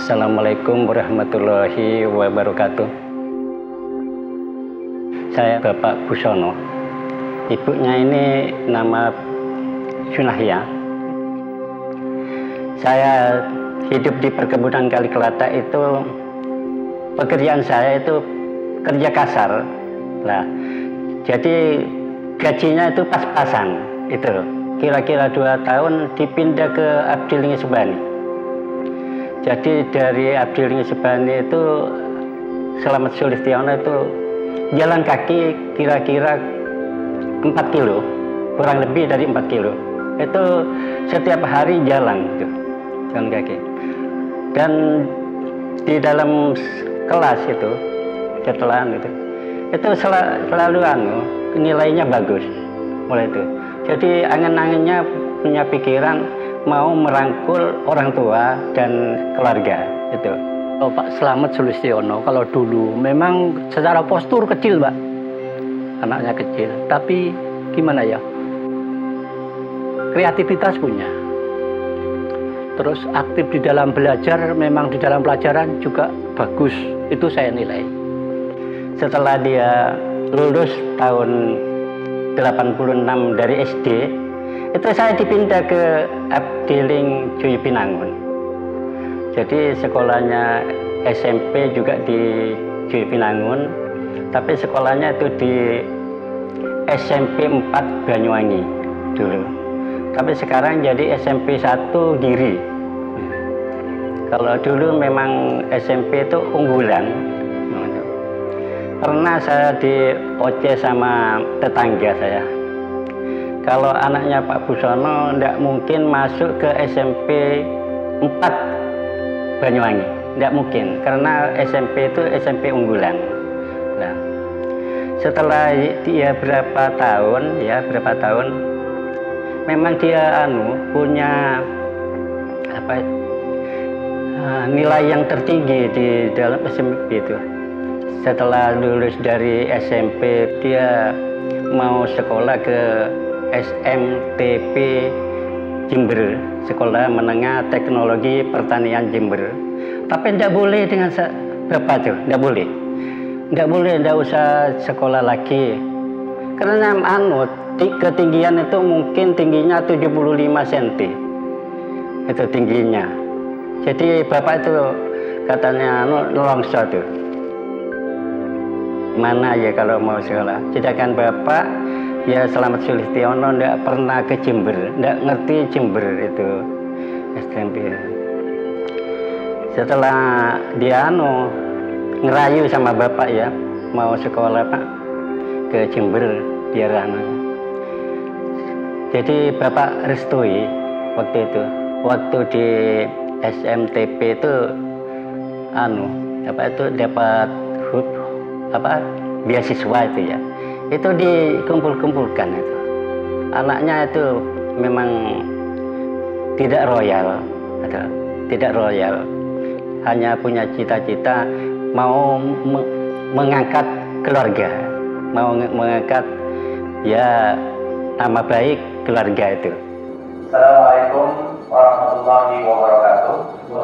Assalamualaikum warahmatullahi wabarakatuh. Saya Bapak Busono. Ibunya ini nama Sunahya. Saya hidup di perkebunan Kalikelata itu, pekerjaan saya itu kerja kasar. Nah, jadi gajinya itu pas-pasan. Itu kira-kira 2 tahun dipindah ke Abdilingi Subani. Jadi dari Abdilingi Subani itu Slamet Sulistiono itu jalan kaki kira-kira 4 kilo, kurang lebih dari 4 kilo. Itu setiap hari jalan kaki. Dan di dalam kelas itu, setelah itu selalu nilainya bagus mulai itu. Jadi angan-angannya punya pikiran mau merangkul orang tua dan keluarga itu. Oh, Pak Slamet Sulistiono kalau dulu memang secara postur kecil, Pak, anaknya kecil, tapi gimana ya, kreativitas punya, terus aktif di dalam belajar, memang di dalam pelajaran juga bagus, itu saya nilai. Setelah dia lulus tahun 86 dari SD, itu saya dipindah ke Abdiling Joyo Binangun. Jadi sekolahnya SMP juga di Joyo Binangun, tapi sekolahnya itu di SMP 4 Banyuwangi dulu. Tapi sekarang jadi SMP 1 Giri. Kalau dulu memang SMP itu unggulan. Pernah saya di OC sama tetangga saya. Kalau anaknya Pak Busono tidak mungkin masuk ke SMP 4 Banyuwangi, tidak mungkin, karena SMP itu SMP unggulan. Nah, setelah dia berapa tahun, memang dia punya nilai yang tertinggi di dalam SMP itu. Setelah lulus dari SMP, dia mau sekolah ke SMTP Jember, Sekolah Menengah Teknologi Pertanian Jember. Tapi tidak boleh dengan bapak tuh, tidak boleh, tidak usah sekolah lagi. Karena ketinggian itu mungkin tingginya 75 cm, itu tingginya. Jadi bapak itu katanya longso tuh. Mana ya kalau mau sekolah. Sedangkan bapak ya Slamet Sulistiono tidak pernah ke Jember, tidak ngerti Jember itu SMP. Setelah dia ngerayu sama bapak ya mau sekolah Pak ke Jember biar Jadi bapak restui waktu itu. Waktu di SMTP itu dapat beasiswa itu ya, itu dikumpulkan itu. Anaknya itu memang tidak royal, hanya punya cita-cita mau mengangkat keluarga, mau mengangkat ya nama baik keluarga itu. Assalamualaikum warahmatullahi wabarakatuh.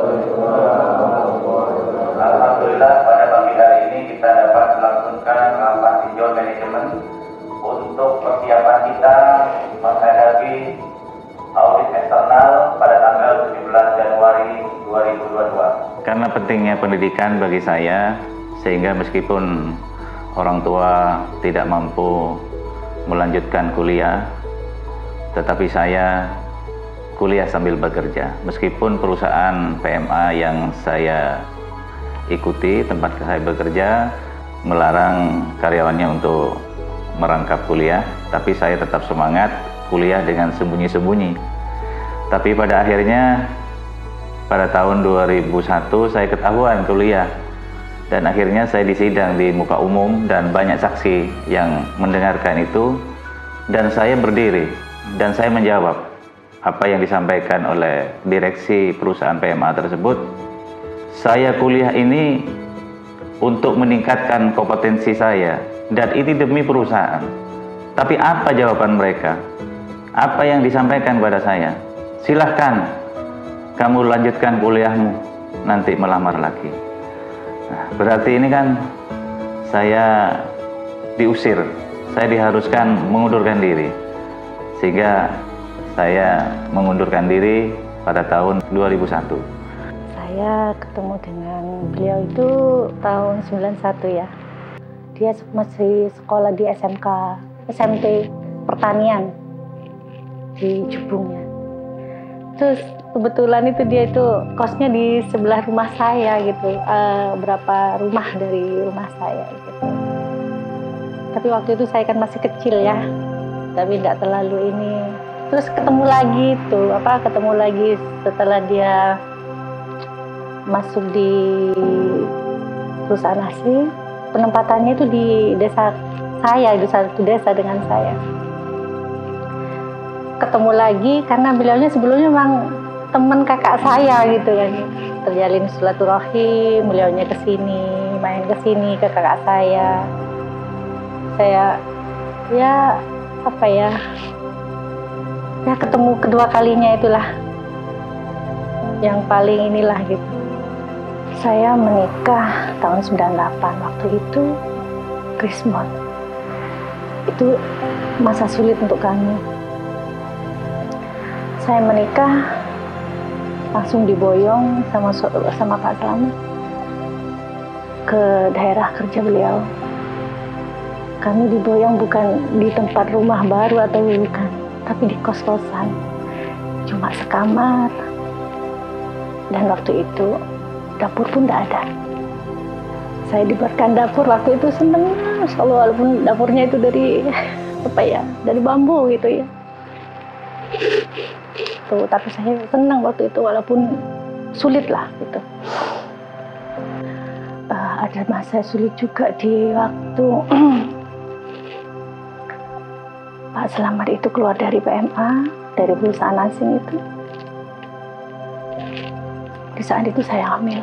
Alhamdulillah pada pagi hari ini kita dapat melakukan rapat tinjau manajemen untuk persiapan kita menghadapi audit eksternal pada tanggal 17 Januari 2022. Karena pentingnya pendidikan bagi saya, sehingga meskipun orang tua tidak mampu melanjutkan kuliah, tetapi saya kuliah sambil bekerja. Meskipun perusahaan PMA yang saya ikuti, tempat saya bekerja, melarang karyawannya untuk merangkap kuliah, tapi saya tetap semangat kuliah dengan sembunyi-sembunyi. Tapi pada akhirnya pada tahun 2001 saya ketahuan kuliah, dan akhirnya saya disidang di muka umum dan banyak saksi yang mendengarkan itu, dan saya berdiri dan saya menjawab apa yang disampaikan oleh direksi perusahaan PMA tersebut. Saya kuliah ini untuk meningkatkan kompetensi saya, dan ini demi perusahaan. Tapi apa jawaban mereka? Apa yang disampaikan pada saya? Silahkan kamu lanjutkan kuliahmu, nanti melamar lagi. Nah, berarti ini kan saya diusir, saya diharuskan mengundurkan diri. Sehingga saya mengundurkan diri pada tahun 2001. Saya ketemu dengan beliau itu tahun 91 ya. Dia masih sekolah di SMT Pertanian di Jubungnya. Terus kebetulan itu dia itu kosnya di sebelah rumah saya gitu, berapa rumah dari rumah saya gitu. Tapi waktu itu saya kan masih kecil ya, tapi tidak terlalu ini. Terus ketemu lagi setelah dia masuk di perusahaan asli. Penempatannya itu di desa saya, di satu desa dengan saya. Ketemu lagi karena beliaunya sebelumnya memang teman kakak saya gitu kan. Terjalin silaturahim, beliaunya main kesini ke kakak saya. Saya ketemu kedua kalinya itulah yang paling inilah gitu. Saya menikah tahun 98, waktu itu Krismon. Itu masa sulit untuk kami. Saya menikah langsung diboyong sama Pak Slamet ke daerah kerja beliau. Kami diboyong bukan di tempat rumah baru atau bukan, tapi di kos-kosan. Cuma sekamar. Dan waktu itu dapur pun tidak ada. Saya diberikan dapur waktu itu seneng, walaupun dapurnya itu dari bambu gitu ya. Tuh, tapi saya senang waktu itu walaupun sulit lah gitu. Ada masa sulit juga di waktu Pak Slamet itu keluar dari PMA, dari perusahaan asing itu. Di saat itu saya hamil.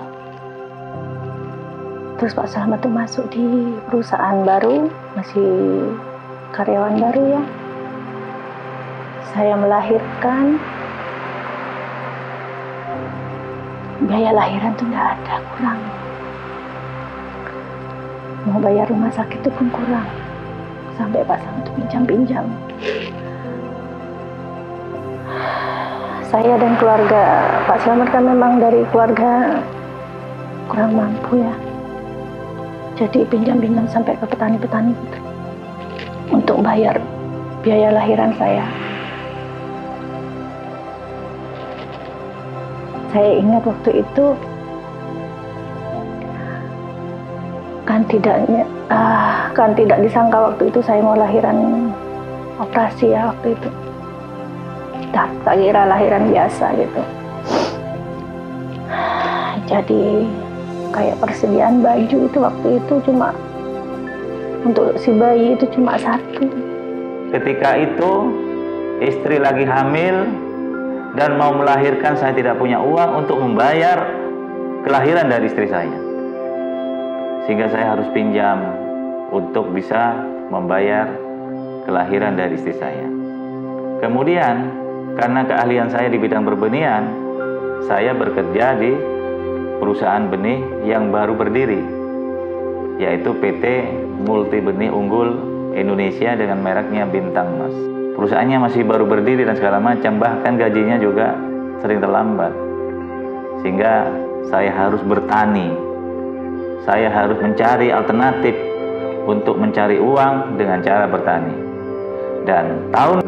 Terus Pak Slamet itu masuk di perusahaan baru, masih karyawan baru ya. Saya melahirkan, biaya lahiran itu tidak ada, kurang. Mau bayar rumah sakit itu pun kurang. Sampai Pak Slamet itu pinjam-pinjam. Saya dan keluarga Pak Slamet kan memang dari keluarga kurang mampu ya. Jadi pinjam-pinjam sampai ke petani-petani gitu, untuk bayar biaya lahiran saya. Saya ingat waktu itu kan tidak disangka waktu itu saya mau lahiran operasi ya waktu itu. Tak kira lahiran biasa gitu. Jadi kayak persediaan baju itu waktu itu cuma untuk si bayi itu cuma satu. Ketika itu istri lagi hamil dan mau melahirkan, saya tidak punya uang untuk membayar kelahiran dari istri saya. Sehingga saya harus pinjam untuk bisa membayar kelahiran dari istri saya. Kemudian karena keahlian saya di bidang berbenihan, saya bekerja di perusahaan benih yang baru berdiri, yaitu PT Multi Benih Unggul Indonesia dengan mereknya Bintang Mas. Perusahaannya masih baru berdiri dan segala macam, bahkan gajinya juga sering terlambat. Sehingga saya harus bertani, saya harus mencari alternatif untuk mencari uang dengan cara bertani. Dan tahun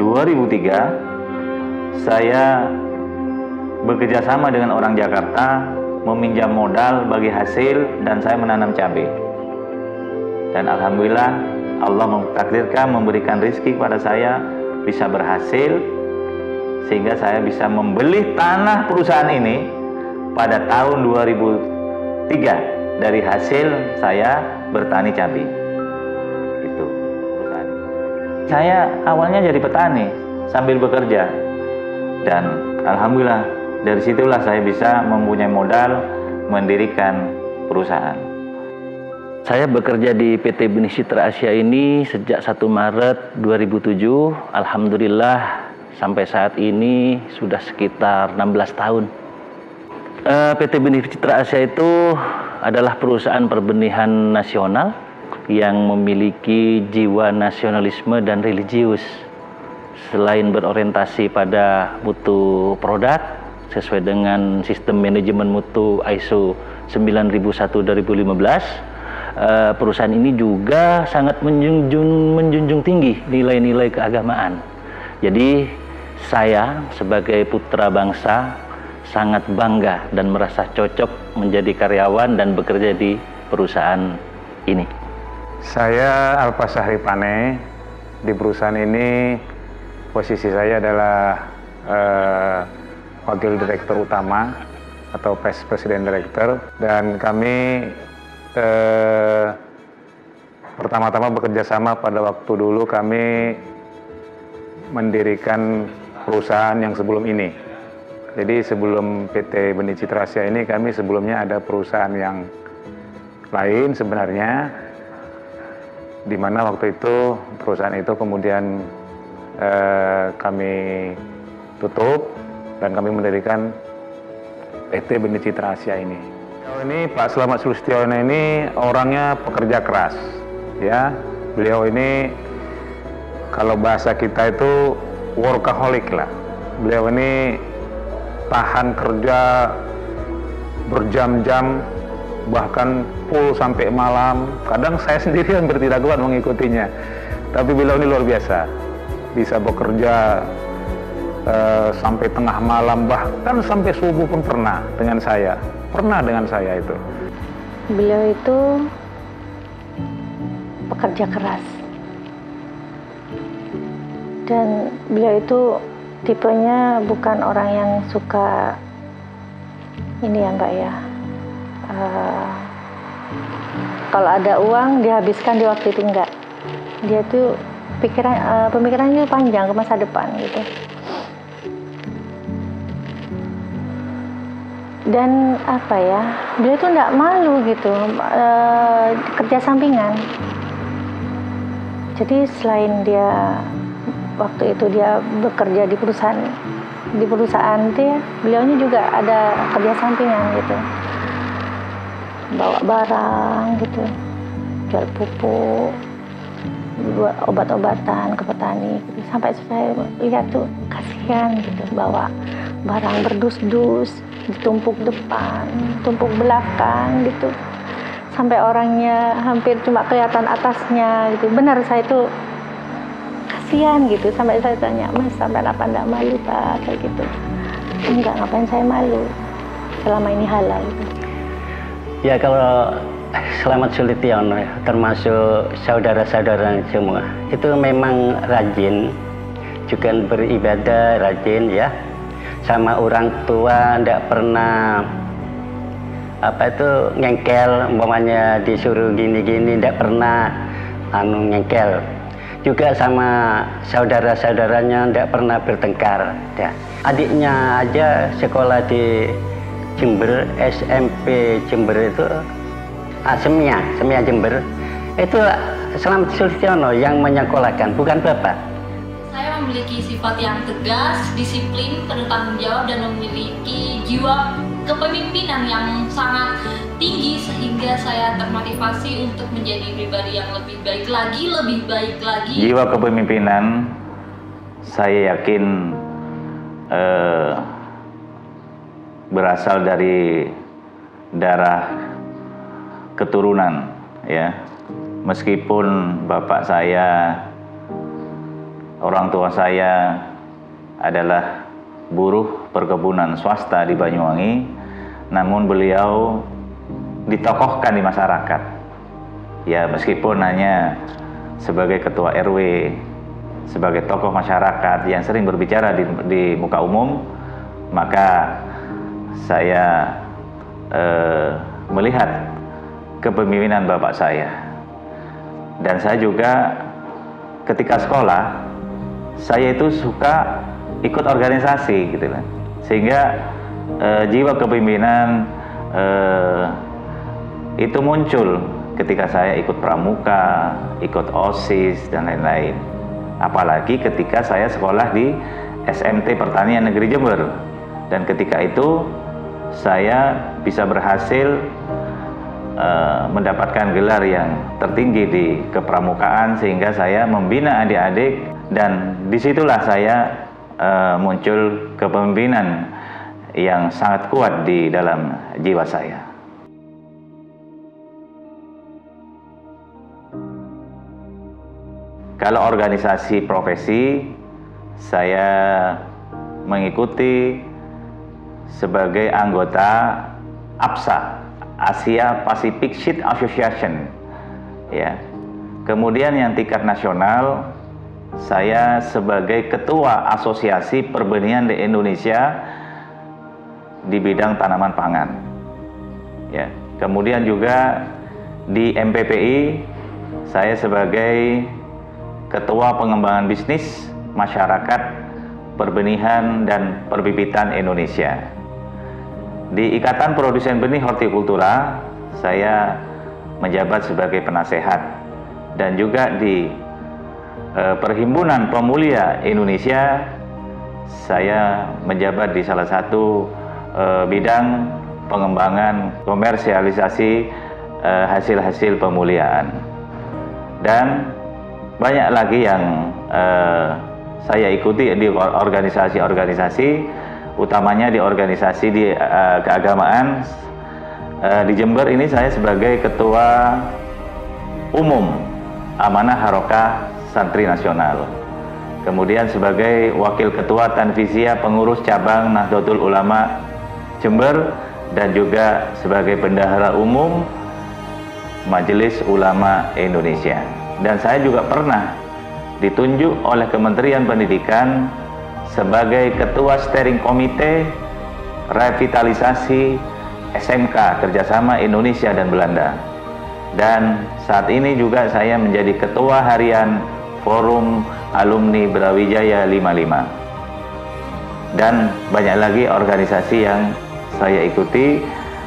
2003 saya bekerja sama dengan orang Jakarta, meminjam modal bagi hasil, dan saya menanam cabai. Dan alhamdulillah Allah mentakdirkan memberikan rezeki kepada saya, bisa berhasil sehingga saya bisa membeli tanah perusahaan ini pada tahun 2003 dari hasil saya bertani cabai. Itu perusahaan. Saya awalnya jadi petani sambil bekerja, dan alhamdulillah dari situlah saya bisa mempunyai modal mendirikan perusahaan. Saya bekerja di PT Benih Citra Asia ini sejak 1 Maret 2007. Alhamdulillah sampai saat ini sudah sekitar 16 tahun. PT Benih Citra Asia itu adalah perusahaan perbenihan nasional yang memiliki jiwa nasionalisme dan religius. Selain berorientasi pada mutu produk sesuai dengan sistem manajemen mutu ISO 9001/2015, perusahaan ini juga sangat menjunjung tinggi nilai-nilai keagamaan. Jadi saya sebagai putra bangsa sangat bangga dan merasa cocok menjadi karyawan dan bekerja di perusahaan ini. Saya Alpa Sahri Pane. Di perusahaan ini posisi saya adalah Wakil Direktur Utama atau Vice President Director, dan kami pertama-tama bekerja sama pada waktu dulu kami mendirikan perusahaan yang sebelum ini. Jadi sebelum PT Benih Citra Asia ini kami sebelumnya ada perusahaan yang lain sebenarnya, di mana waktu itu perusahaan itu kemudian kami tutup dan kami mendirikan PT Benih Citra Asia ini. Ini Pak Slamet Sulistiono ini orangnya pekerja keras, ya. Beliau ini kalau bahasa kita itu workaholic lah. Beliau ini tahan kerja berjam-jam, bahkan full sampai malam. Kadang saya sendiri hampir tidak kuat mengikutinya. Tapi beliau ini luar biasa, bisa bekerja sampai tengah malam, bahkan sampai subuh pun pernah dengan saya. Itu. Beliau itu pekerja keras. Dan beliau itu tipenya bukan orang yang suka ini ya Mbak ya, kalau ada uang dihabiskan di waktu itu, enggak. Dia tuh pemikirannya panjang ke masa depan gitu. Dan apa ya, beliau tuh enggak malu gitu kerja sampingan. Jadi selain dia waktu itu dia bekerja di perusahaan itu ya, beliaunya juga ada kerja sampingan gitu, bawa barang gitu, jual pupuk, buat obat-obatan ke petani gitu. Sampai saya lihat tuh kasihan gitu, bawa barang berdus-dus, ditumpuk depan, tumpuk belakang gitu, sampai orangnya hampir cuma kelihatan atasnya gitu. Benar, saya tuh kasihan gitu, sampai saya tanya, Mas sampai apa enggak malu Pak, kayak gitu. Enggak, ngapain saya malu, selama ini halal gitu. Ya kalau Slamet Sulistiono termasuk saudara-saudara semua itu memang rajin, juga beribadah rajin ya, sama orang tua enggak pernah ngengkel, umpamanya disuruh gini-gini enggak pernah ngengkel. Juga sama saudara-saudaranya tidak pernah bertengkar. Ya. Adiknya aja sekolah di Jember, SMP Jember itu, Semia Jember, itu Slamet Sulistiono yang menyekolahkan, bukan bapak. Saya memiliki sifat yang tegas, disiplin, penuh tanggung jawab, dan memiliki jiwa kepemimpinan yang sangat tinggi, sehingga saya termotivasi untuk menjadi pribadi yang lebih baik lagi. Jiwa kepemimpinan saya yakin berasal dari darah keturunan ya. Meskipun bapak saya, orang tua saya adalah buruh perkebunan swasta di Banyuwangi, namun beliau ditokohkan di masyarakat. Ya, meskipun hanya sebagai ketua RW, sebagai tokoh masyarakat yang sering berbicara di muka umum, maka saya melihat kepemimpinan bapak saya. Dan saya juga ketika sekolah, saya itu suka ikut organisasi gitu kan. Sehingga jiwa kepemimpinan itu muncul ketika saya ikut pramuka, ikut OSIS dan lain-lain. Apalagi ketika saya sekolah di SMT Pertanian Negeri Jember. Dan ketika itu saya bisa berhasil mendapatkan gelar yang tertinggi di kepramukaan, sehingga saya membina adik-adik, dan disitulah saya muncul kepemimpinan yang sangat kuat di dalam jiwa saya. Kalau organisasi profesi, saya mengikuti sebagai anggota APSA, Asia Pacific Sheet Association, ya. Kemudian yang tingkat nasional, saya sebagai ketua Asosiasi Perbenihan di Indonesia di bidang tanaman pangan, ya. Kemudian juga di MPPI, saya sebagai ketua pengembangan bisnis masyarakat perbenihan dan perbibitan Indonesia. Di Ikatan Produsen Benih Hortikultura, saya menjabat sebagai penasehat, dan juga di Perhimpunan Pemulia Indonesia, saya menjabat di salah satu bidang pengembangan komersialisasi hasil-hasil pemuliaan. Dan banyak lagi yang saya ikuti di organisasi-organisasi, utamanya di organisasi di keagamaan. Di Jember ini saya sebagai Ketua Umum Amanah Harokah Santri Nasional. Kemudian sebagai Wakil Ketua Tanfiziyah Pengurus Cabang Nahdlatul Ulama Jember, dan juga sebagai Bendahara Umum Majelis Ulama Indonesia. Dan saya juga pernah ditunjuk oleh Kementerian Pendidikan sebagai Ketua Steering Komite Revitalisasi SMK Kerjasama Indonesia dan Belanda. Dan saat ini juga saya menjadi Ketua Harian Forum Alumni Brawijaya 55. Dan banyak lagi organisasi yang saya ikuti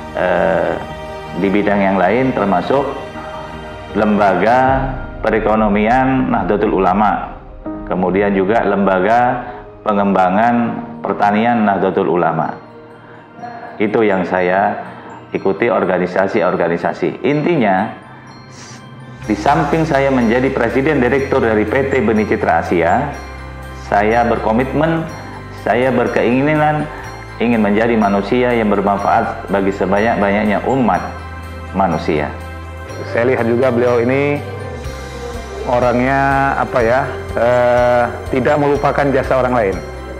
di bidang yang lain, termasuk Lembaga Perekonomian Nahdlatul Ulama, kemudian juga Lembaga Pengembangan Pertanian Nahdlatul Ulama. Itu yang saya ikuti, organisasi-organisasi. Intinya, di samping saya menjadi Presiden Direktur dari PT Benih Citra Asia, saya berkomitmen, saya berkeinginan ingin menjadi manusia yang bermanfaat bagi sebanyak-banyaknya umat manusia. Saya lihat juga beliau ini orangnya tidak melupakan jasa orang lain.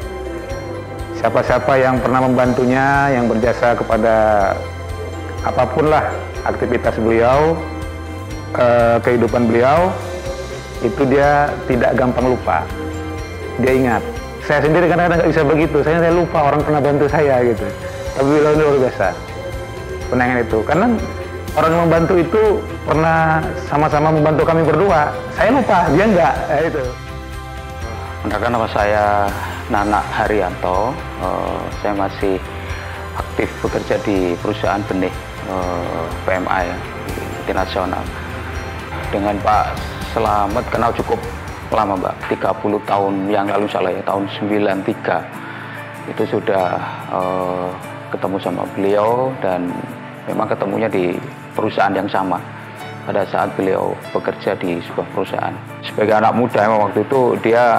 Siapa-siapa yang pernah membantunya, yang berjasa kepada apapun lah aktivitas beliau, kehidupan beliau, itu dia tidak gampang lupa. Dia ingat. Saya sendiri kadang-kadang nggak bisa begitu. Saya lupa orang pernah bantu saya gitu. Tapi beliau ini luar biasa. Penangan itu. Karena orang yang membantu itu pernah sama-sama membantu kami berdua. Saya lupa, dia enggak. Itu. Perkenalkan, nama saya Nana Haryanto. Saya masih aktif bekerja di perusahaan benih PMA ya, internasional. Dengan Pak Selamat kenal cukup lama, Mbak. 30 tahun yang lalu salah ya, tahun 93. Itu sudah ketemu sama beliau, dan memang ketemunya di perusahaan yang sama pada saat beliau bekerja di sebuah perusahaan. Sebagai anak muda waktu itu dia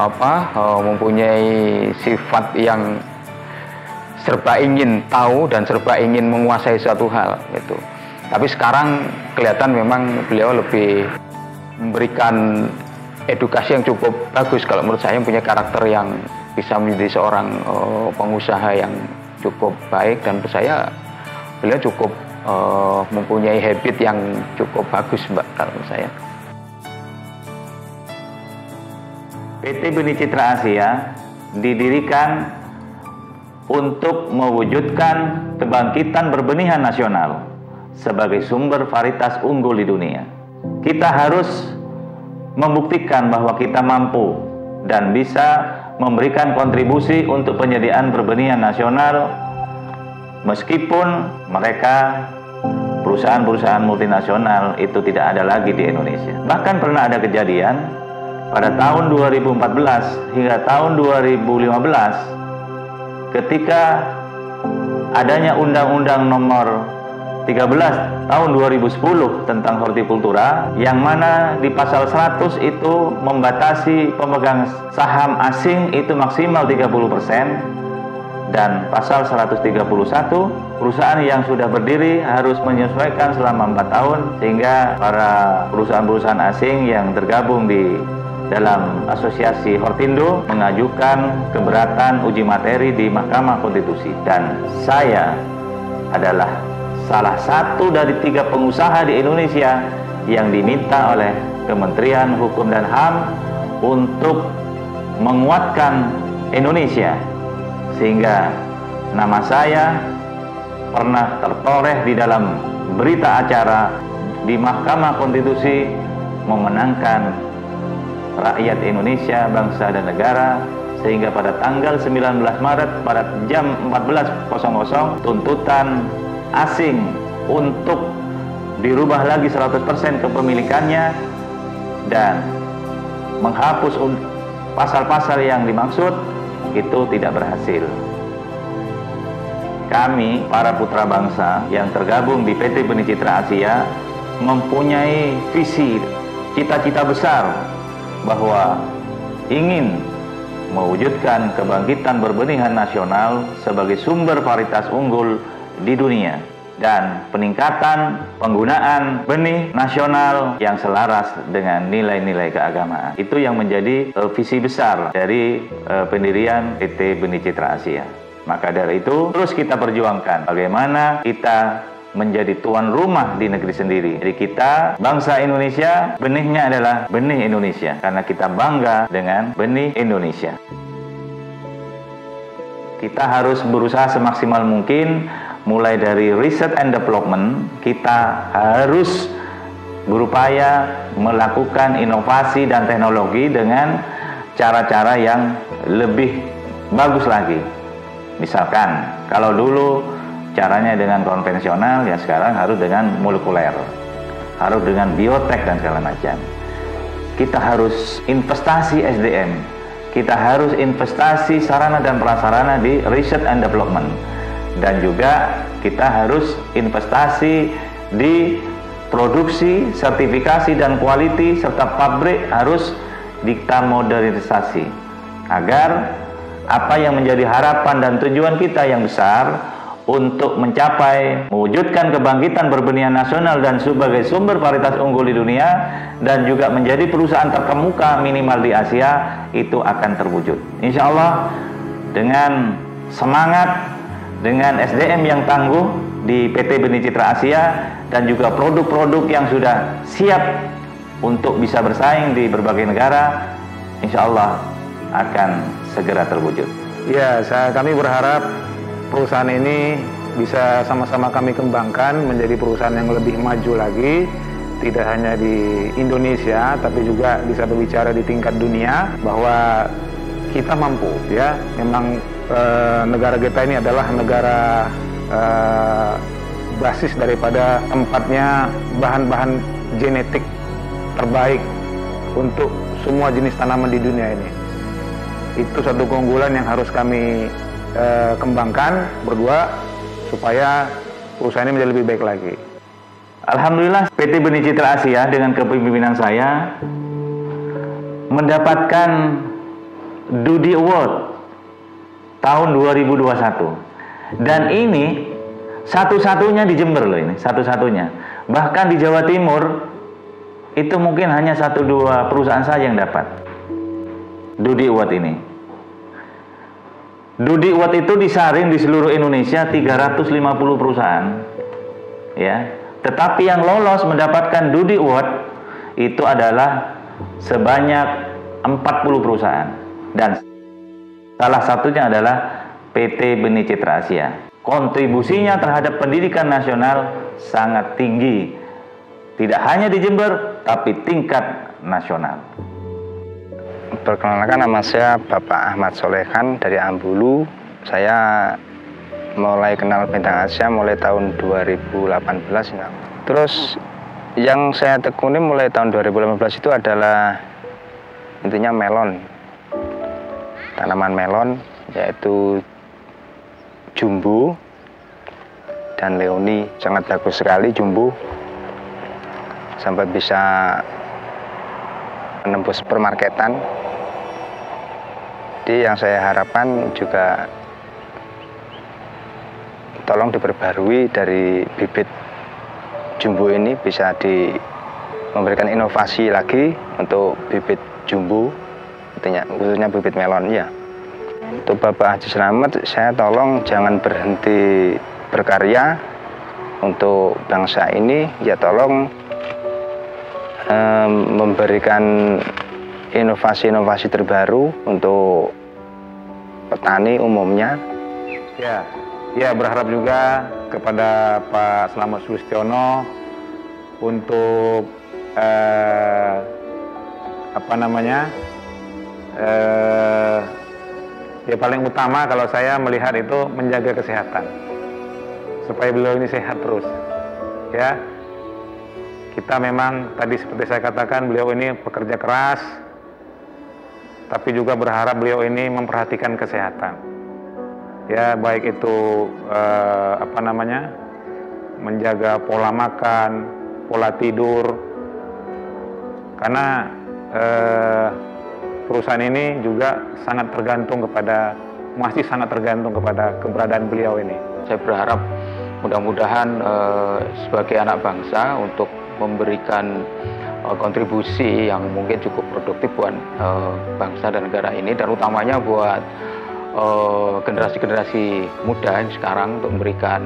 mempunyai sifat yang serba ingin tahu dan serba ingin menguasai suatu hal gitu. Tapi sekarang kelihatan memang beliau lebih memberikan edukasi yang cukup bagus. Kalau menurut saya punya karakter yang bisa menjadi seorang pengusaha yang cukup baik, dan menurut saya beliau cukup mempunyai habit yang cukup bagus, Mbak, kalau menurut saya. PT Benih Citra Asia didirikan untuk mewujudkan kebangkitan berbenihan nasional sebagai sumber varietas unggul di dunia. Kita harus membuktikan bahwa kita mampu dan bisa memberikan kontribusi untuk penyediaan perbenihan nasional, meskipun mereka perusahaan-perusahaan multinasional itu tidak ada lagi di Indonesia. Bahkan pernah ada kejadian pada tahun 2014 hingga tahun 2015 ketika adanya Undang-Undang Nomor 13 tahun 2010 tentang hortikultura, yang mana di pasal 100 itu membatasi pemegang saham asing itu maksimal 30%, dan pasal 131 perusahaan yang sudah berdiri harus menyesuaikan selama 4 tahun, sehingga para perusahaan-perusahaan asing yang tergabung di dalam asosiasi Hortindo mengajukan keberatan uji materi di Mahkamah Konstitusi. Dan saya adalah salah satu dari 3 pengusaha di Indonesia yang diminta oleh Kementerian Hukum dan HAM untuk menguatkan Indonesia, sehingga nama saya pernah tertoreh di dalam berita acara di Mahkamah Konstitusi memenangkan rakyat Indonesia, bangsa dan negara, sehingga pada tanggal 19 Maret pada jam 14.00 tuntutan asing untuk dirubah lagi 100% kepemilikannya dan menghapus pasal-pasal yang dimaksud itu tidak berhasil. Kami, para putra bangsa yang tergabung di PT Benih Citra Asia, mempunyai visi, cita-cita besar bahwa ingin mewujudkan kebangkitan berbenihan nasional sebagai sumber varietas unggul di dunia dan peningkatan penggunaan benih nasional yang selaras dengan nilai-nilai keagamaan. Itu yang menjadi visi besar dari pendirian PT Benih Citra Asia. Maka dari itu terus kita perjuangkan bagaimana kita menjadi tuan rumah di negeri sendiri. Jadi kita, bangsa Indonesia, benihnya adalah benih Indonesia, karena kita bangga dengan benih Indonesia. Kita harus berusaha semaksimal mungkin, mulai dari research and development, kita harus berupaya melakukan inovasi dan teknologi dengan cara-cara yang lebih bagus lagi. Misalkan, kalau dulu caranya dengan konvensional, ya sekarang harus dengan molekuler, harus dengan biotek dan segala macam. Kita harus investasi SDM, kita harus investasi sarana dan prasarana di research and development, dan juga kita harus investasi di produksi, sertifikasi dan quality, serta pabrik harus kita modernisasi agar apa yang menjadi harapan dan tujuan kita yang besar untuk mencapai mewujudkan kebangkitan berbenihan nasional dan sebagai sumber varietas unggul di dunia, dan juga menjadi perusahaan terkemuka minimal di Asia, itu akan terwujud. Insya Allah dengan semangat, dengan SDM yang tangguh di PT Benih Citra Asia, dan juga produk-produk yang sudah siap untuk bisa bersaing di berbagai negara, insya Allah akan segera terwujud. Ya, kami berharap perusahaan ini bisa sama-sama kami kembangkan menjadi perusahaan yang lebih maju lagi, tidak hanya di Indonesia tapi juga bisa berbicara di tingkat dunia, bahwa kita mampu, ya. Memang negara kita ini adalah negara basis daripada tempatnya bahan-bahan genetik terbaik untuk semua jenis tanaman di dunia ini. Itu satu keunggulan yang harus kami kembangkan berdua supaya perusahaan ini menjadi lebih baik lagi. Alhamdulillah PT Benih Citra Asia dengan kepemimpinan saya mendapatkan Dudi Award tahun 2021, dan ini satu-satunya di Jember loh, ini satu-satunya. Bahkan di Jawa Timur itu mungkin hanya 1-2 perusahaan saja yang dapat Dudi Award ini. Dudi Award itu disaring di seluruh Indonesia 350 perusahaan, ya. Tetapi yang lolos mendapatkan Dudi Award itu adalah sebanyak 40 perusahaan, dan salah satunya adalah PT Benih Citra Asia. Kontribusinya terhadap pendidikan nasional sangat tinggi, tidak hanya di Jember tapi tingkat nasional. Perkenalkan, nama saya Bapak Ahmad Solehan dari Ambulu. Saya mulai kenal Bintang Asia mulai tahun 2018. Terus yang saya tekuni mulai tahun 2018 itu adalah intinya melon, tanaman melon, yaitu jumbo dan Leoni sangat bagus sekali Jumbo, sampai bisa menembus permarketan. Jadi yang saya harapkan juga tolong diperbarui dari bibit Jumbo ini, bisa memberikan inovasi lagi untuk bibit Jumbo, khususnya bibit melon ya. Untuk Bapak Haji Slamet, saya tolong jangan berhenti berkarya untuk bangsa ini, ya tolong memberikan inovasi-inovasi terbaru untuk petani umumnya. Ya, berharap juga kepada Pak Slamet Sulistiono untuk ya paling utama kalau saya melihat itu menjaga kesehatan supaya beliau ini sehat terus. Ya, kita memang tadi seperti saya katakan, beliau ini pekerja keras, tapi juga berharap beliau ini memperhatikan kesehatan. Ya, baik itu menjaga pola makan, pola tidur, karena perusahaan ini juga masih sangat tergantung kepada keberadaan beliau ini. Saya berharap mudah-mudahan sebagai anak bangsa untuk memberikan kontribusi yang mungkin cukup produktif buat bangsa dan negara ini, dan utamanya buat generasi-generasi muda yang sekarang, untuk memberikan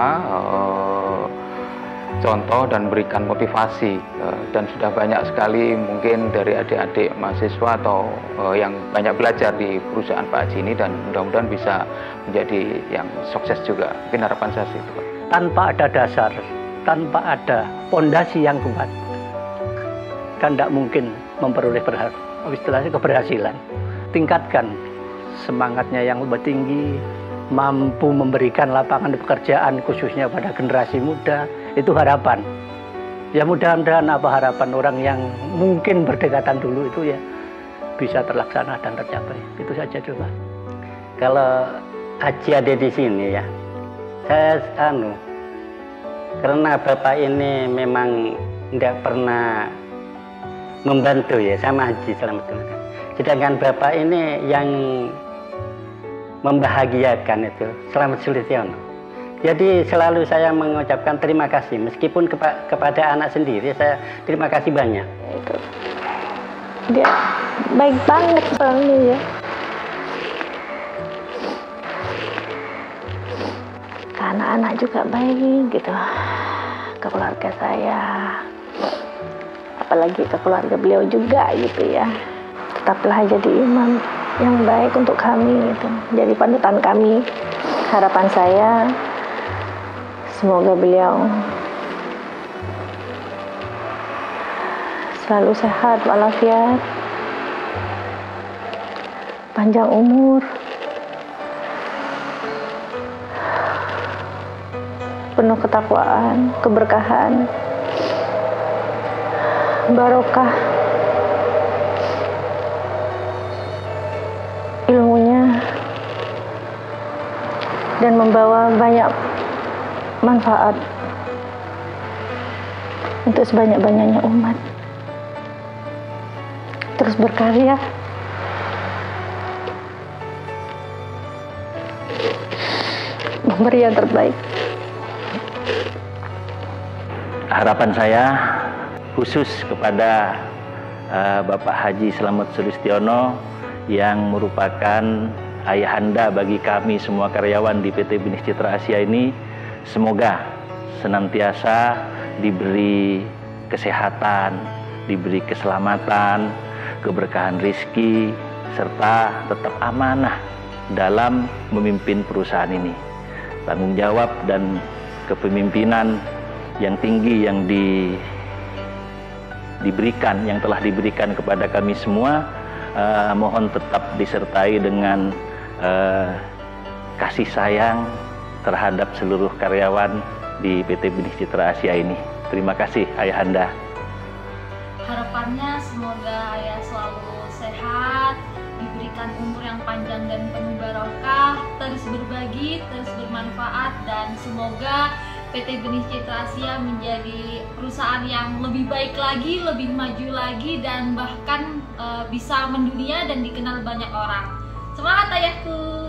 contoh dan berikan motivasi. Dan sudah banyak sekali mungkin dari adik-adik mahasiswa atau yang banyak belajar di perusahaan Pak Haji ini, dan mudah-mudahan bisa menjadi yang sukses juga. Mungkin harapan saya sih itu. Tanpa ada dasar, tanpa ada pondasi yang kuat, kan tidak mungkin memperoleh keberhasilan. Tingkatkan semangatnya yang lebih tinggi, mampu memberikan lapangan pekerjaan khususnya pada generasi muda. Itu harapan. Ya mudah-mudahan harapan orang yang mungkin berdekatan dulu itu ya bisa terlaksana dan tercapai. Itu saja dulu, Pak. Kalau Haji ada di sini ya, saya karena Bapak ini memang tidak pernah membantu ya sama Haji Slamet. Sedangkan Bapak ini yang membahagiakan itu Slamet Sulistiono. Jadi selalu saya mengucapkan terima kasih, meskipun kepada anak sendiri saya terima kasih banyak. Itu dia baik banget soalnya ya. Ke anak-anak juga baik gitu, ke keluarga saya, apalagi ke keluarga beliau juga gitu ya. Tetaplah jadi imam yang baik untuk kami gitu, jadi panutan kami. Harapan saya semoga beliau selalu sehat walafiat, panjang umur, penuh ketakwaan, keberkahan, barokah ilmunya, dan membawa banyak manfaat untuk sebanyak-banyaknya umat. Terus berkarya, memberi yang terbaik. Harapan saya khusus kepada Bapak Haji Slamet Sulistiono yang merupakan ayahanda bagi kami semua karyawan di PT Benih Citra Asia ini. Semoga senantiasa diberi kesehatan, diberi keselamatan, keberkahan rizki, serta tetap amanah dalam memimpin perusahaan ini. Tanggung jawab dan kepemimpinan yang tinggi yang telah diberikan kepada kami semua, mohon tetap disertai dengan kasih sayang terhadap seluruh karyawan di PT Benih Citra Asia ini. Terima kasih Ayahanda. Harapannya semoga Ayah selalu sehat, diberikan umur yang panjang dan penuh barokah, terus berbagi, terus bermanfaat, dan semoga PT Benih Citra Asia menjadi perusahaan yang lebih baik lagi, lebih maju lagi, dan bahkan bisa mendunia dan dikenal banyak orang. Semangat ayahku!